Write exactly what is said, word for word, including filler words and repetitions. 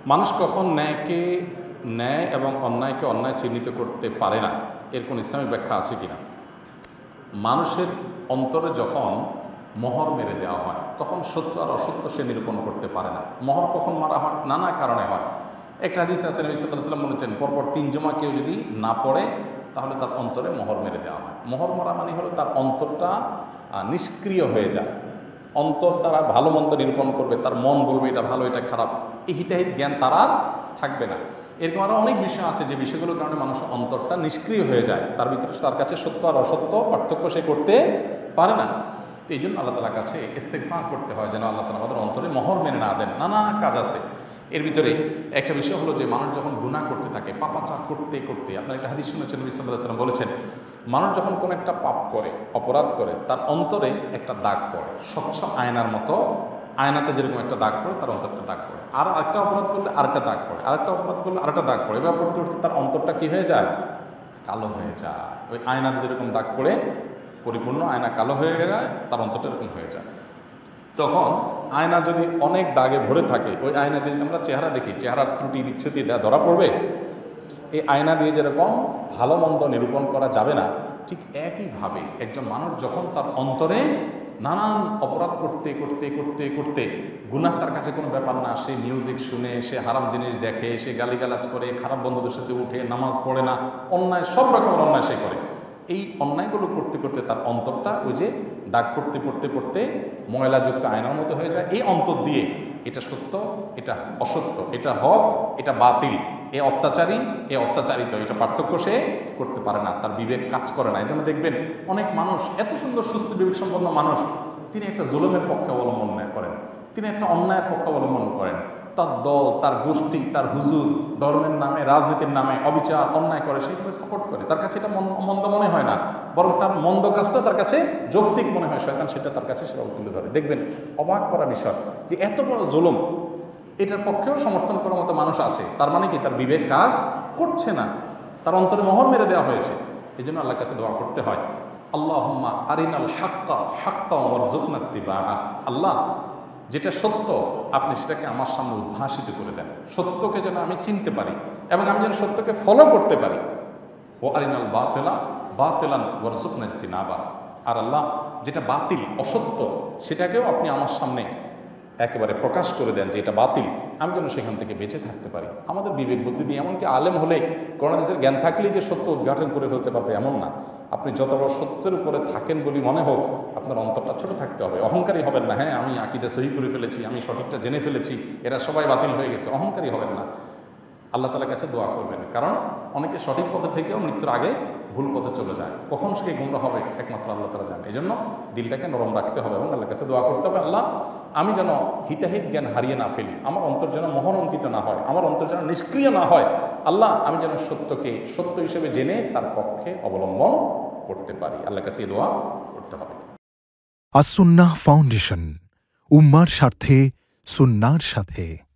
মানুষ কখন ন্যায়কে ন্যায় এবং অন্যায়কে অন্যায় চিহ্নিত করতে পারে না, এর কোন ইসলামিক ব্যাখ্যা আছে কিনা? মানুষের অন্তরে যখন মোহর মেরে দেওয়া হয় তখন সত্য আর অসত্য সে নিরূপণ করতে পারে না। মোহর কখন মারা হয়? নানা কারণে হয়। একটা হাদিস আছে, নবী সাল্লাল্লাহু আলাইহি ওয়াসাল্লাম বলেছেন, পরপর তিন জমা কেউ যদি না পড়ে তাহলে তার অন্তরে মোহর মেরে দেওয়া হয়। মোহর মারা মানে হলো তার অন্তরটা নিষ্ক্রিয় হয়ে যায়। অন্তর দ্বারা ভালো মন্দ নিরূপণ করবে, তার মন বলবে এটা ভালো এটা খারাপ, এই হিতাহিত জ্ঞান তার আর থাকবে না। এরকম আরও অনেক বিষয় আছে যে বিষয়গুলোর কারণে মানুষের অন্তরটা নিষ্ক্রিয় হয়ে যায়, তার ভিতরে তার কাছে সত্য আর অসত্য পার্থক্য সে করতে পারে না। তো এই জন্য আল্লাহ তাআলার কাছে ইস্তেগফার করতে হয় যেন আল্লাহ তাআলা আমাদের অন্তরে মোহর মেনে না দেন। নানা কাজ আছে, এর ভিতরে একটা বিষয় হলো যে মানুষ যখন গুনাহ করতে থাকে, পাপাচার করতে করতে, আপনার একটা হাদিস শুনেছেন, নবী সাল্লাল্লাহু আলাইহি ওয়াসাল্লাম বলেছেন, মানুষ যখন কোনো একটা পাপ করে, অপরাধ করে, তার অন্তরে একটা দাগ পড়ে, স্বচ্ছ আয়নার মতো। আয়নাতে যেরকম একটা দাগ পড়ে তার অন্তরটা দাগ পড়ে, আর আরেকটা অপরাধ করলে আরেকটা দাগ পড়ে, আরেকটা অপরাধ করলে আরেকটা দাগ পড়ে, এবার পড়তে পড়তে তার অন্তরটা কী হয়ে যায়? কালো হয়ে যায়। ওই আয়নাতে যেরকম দাগ পড়ে পরিপূর্ণ আয়না কালো হয়ে যায়, তার অন্তরটা এরকম হয়ে যায়। তখন আয়না যদি অনেক দাগে ভরে থাকে, ওই আয়না দিয়ে আমরা চেহারা দেখি, চেহারার ত্রুটি বিচ্ছুতি ধরা পড়বে। এই আয়না দিয়ে যেরকম ভালো মন্দ নিরূপণ করা যাবে না, ঠিক একইভাবে একজন মানুষ যখন তার অন্তরে নানান অপরাধ করতে করতে করতে করতে, গুনাহ তার কাছে কোনো ব্যাপার না, সে মিউজিক শুনে, সে হারাম জিনিস দেখে, সে গালিগালাজ করে, খারাপ বন্ধুদের সাথে উঠে, নামাজ পড়ে না, অন্যায় সব রকমের অন্যায় সে করে, এই অন্যায়গুলো করতে করতে তার অন্তরটা ওই যে দাগ পড়তে পড়তে পড়তে ময়লাযুক্ত আয়নার মতো হয়ে যায়। এই অন্তর দিয়ে এটা সত্য, এটা অসত্য, এটা হক, এটা বাতিল, এ অত্যাচারী, এ অত্যাচারিত, এটা পার্থক্য সে করতে পারে না, তার বিবেক কাজ করে না। এই জন্য দেখবেন অনেক মানুষ, এত সুন্দর সুস্থ বিবেক সম্পন্ন মানুষ, তিনি একটা জুলুমের পক্ষে অবলম্বন করেন, তিনি একটা অন্যায়ের পক্ষে অবলম্বন করেন, তার দল, তার গোষ্ঠী, তার হুজুর ধর্মের নামে, রাজনীতির নামে অবিচার অন্যায় করে, সেইভাবে সাপোর্ট করে। তার কাছে এটা মন্দ মনে হয় না, বরং তার মন্দ কাজটা তার কাছে যৌক্তিক মনে হয়, শয়তান সেটা তার কাছে সেভাবে তুলে ধরে। দেখবেন অবাক করা বিষয় যে এত বড় জুলুম, এটার পক্ষেও সমর্থন করার মতো মানুষ আছে, তার মানে কি তার বিবেক কাজ করছে না, তার অন্তরে মোহর মেরে দেওয়া হয়েছে। এই জন্য আল্লাহর কাছে দোয়া করতে হয়, আল্লাহুম্মা আরিনাল হাক্কা হাক্কা ওয়ারযুকনা ইত্তিবাআহ। আল্লাহ, যেটা সত্য আপনি সেটাকে আমার সামনে উদ্ভাসিত করে দেন, সত্যকে যেন আমি চিনতে পারি এবং আমি যেন সত্যকে ফলো করতে পারি। ও আরিনাল বাতিলা বাতিলান ওয়ারযুকনা ইজতিনাবাহ। আর আল্লাহ, যেটা বাতিল অসত্য সেটাকেও আপনি আমার সামনে একেবারে প্রকাশ করে দেন যে এটা বাতিল, আমি যেন সেখান থেকে বেঁচে থাকতে পারি। আমাদের বিবেক বুদ্ধি দিয়ে, এমনকি আলেম হলে, কোরআনের জ্ঞান থাকলেই যে সত্য উদ্ঘাটন করে ফেলতে পারবে এমন না। আপনি যত বড় সত্যের উপরে থাকেন বলি মনে হোক, আপনার অন্তরটা ছোট থাকতে হবে, অহংকারী হবেন না। হ্যাঁ, আমি আকীদা সহি করে ফেলেছি, আমি সঠিকটা জেনে ফেলেছি, এরা সবাই বাতিল হয়ে গেছে, অহংকারী হবেন না। আল্লাহ তাআলার কাছে দোয়া করবেন, কারণ অনেকে সঠিক পথে থেকেও মৃত্যুর আগে ভুল পথে চলে যায়, কখন সে গুমরা হবে একমাত্র আল্লাহ তাআলা জানেন। এই জন্য দিলটাকে নরম রাখতে হবে এবং আল্লাহর কাছে দোয়া করতে হবে, আল্লাহ, আমি যেন হিতাহিত জ্ঞান হারিয়ে না ফেলি, আমার অন্তর যেন মোহরঙ্কিত না হয়, আমার অন্তর যেন নিষ্ক্রিয় না হয়। আল্লাহ, আমি যেন সত্যকে সত্য হিসেবে জেনে তার পক্ষে অবলম্বন করতে পারি। আল্লাহর কাছে এই দোয়া করতে হবে। আস সুন্নাহ ফাউন্ডেশন, উম্মার স্বার্থে সুন্নাহর সাথে।